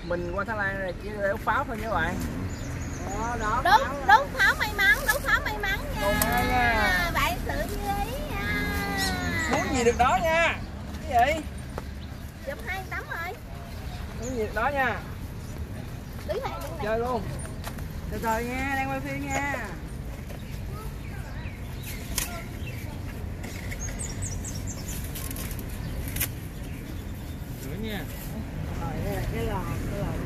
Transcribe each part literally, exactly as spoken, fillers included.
Mình qua Thái Lan này chỉ để đốt pháo thôi nha các bạn. Đốt đốt pháo may mắn, đốt pháo may mắn nha. nha. Bạn sự như ý nha. Muốn gì được đó nha. Cái gì? Chụp hai tấm rồi. Muốn gì được đó nha. Đứng này, đứng này. Chơi luôn. Từ từ nha, đang quay phim nha. Nữa nha. Rồi đây là cái lò, cái lò.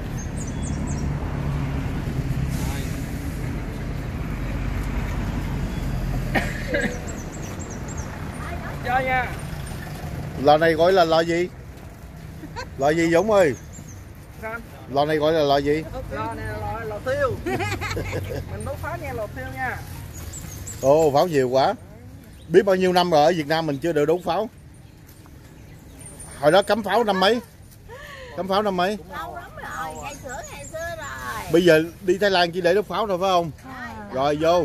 Chơi nha. Lò này gọi là lò gì? Lò gì Dũng ơi? Sao? Lò này gọi là lò gì? Lò này là lò, lò thiêu. Mình đốt pháo nha, lò thiêu nha. Ồ, pháo nhiều quá. Biết bao nhiêu năm rồi ở Việt Nam mình chưa được đốt pháo. Hồi đó cấm pháo năm mấy? Cấm pháo năm mấy? Lâu lắm rồi, ngày xưa ngày xưa rồi. Bây giờ đi Thái Lan chỉ để đốt pháo thôi phải không? Rồi vô.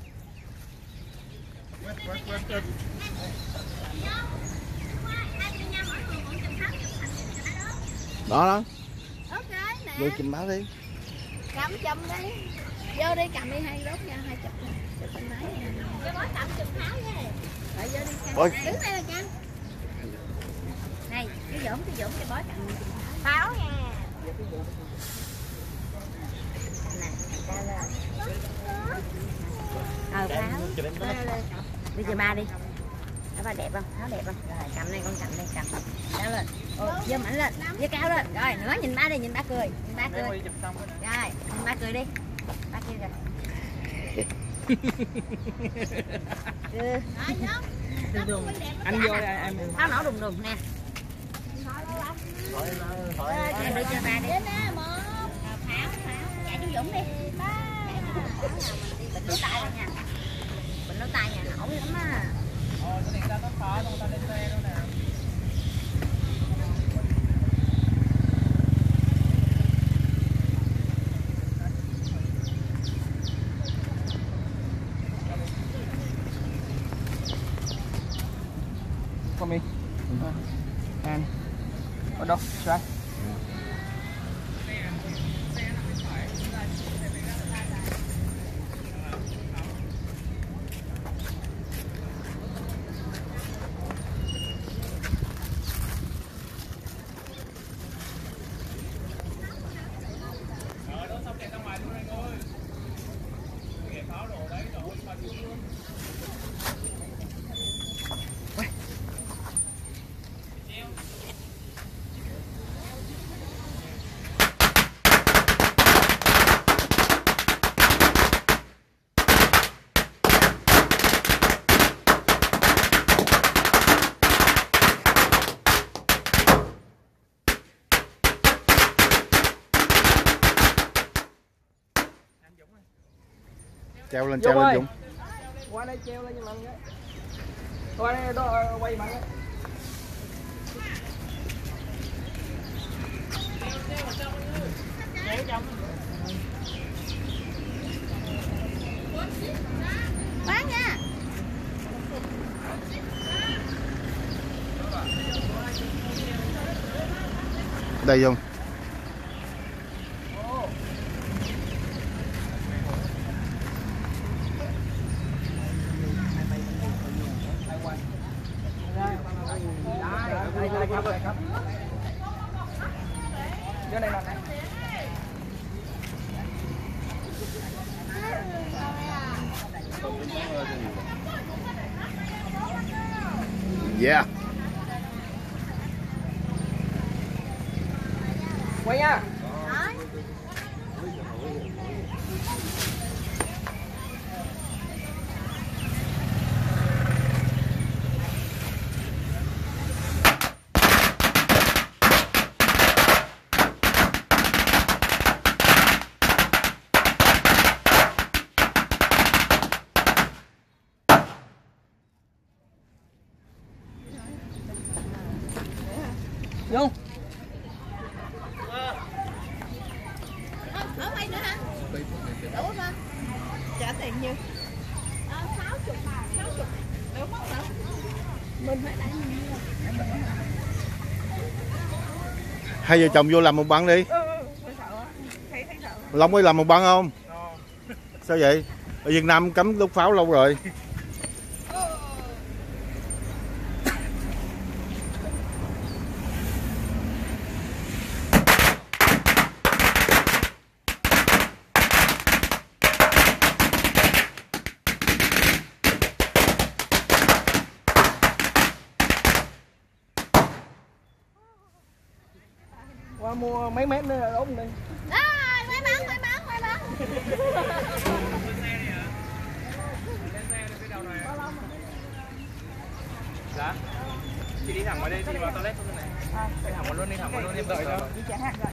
Đó đó. Ok nè. Vô chùm báo đi. Cầm chùm đi. Vô đi cầm đi hai đốt nha, hai chụp nè. Chụp bên máy nha. Vô bó cầm chùm pháo nha. Rồi vô đi cầm. Ôi. Đứng đây là Canh. Này, cái Dũng, cái Dũng cái bó cầm chùm pháo. Pháo nha. Nè, ra lên. Ờ pháo. Đi cho ba đi. Đó ba đẹp không? Pháo đẹp không? Rồi cầm đây con cầm đây cầm. Kéo lên. Ồ, giơ mạnh lên, giơ cao lên. Rồi, nữa nhìn ba đi, nhìn ba cười, nhìn ba cười. Rồi, nhìn ba cười đi. Ba cười rồi. Ừ. Đùng đùng. Anh vô đây em. Pháo nổ đùng đùng nè. Em đi cho ba đi. Pháo, pháo. Chạy chú Dũng đi. Bình nấu tay nha. Bình nấu tay nha, nổ lắm á. Ồ, cái này ta có pháo, không ta lên xe đâu nè. Come in. And ở đâu? Right. Treo lên, treo lên Dũng. Qua đây treo lên cho mình cái. Qua đây đó quay bạn. Bán nha. Đây Dung. Vô đây làm này. Yeah. Quay nha. Vô. Ở quay nữa hả? Đủ không? Trả tiền nhiêu? sáu mươi mà, sáu mươi. Đủ mất hả? Mình phải đẩy mình. Hai vợ chồng vô làm một băng đi. Long ơi làm một băng không? Sao vậy? Ở Việt Nam cấm đốt pháo lâu rồi. Qua mua mấy mét nữa đốt đi. À, may mắn, may mắn, may mắn. Dạ. Chị đi thẳng vào đây, chị vào toilet không này. Đi thẳng vào luôn, đi thẳng vào luôn em đợi đó.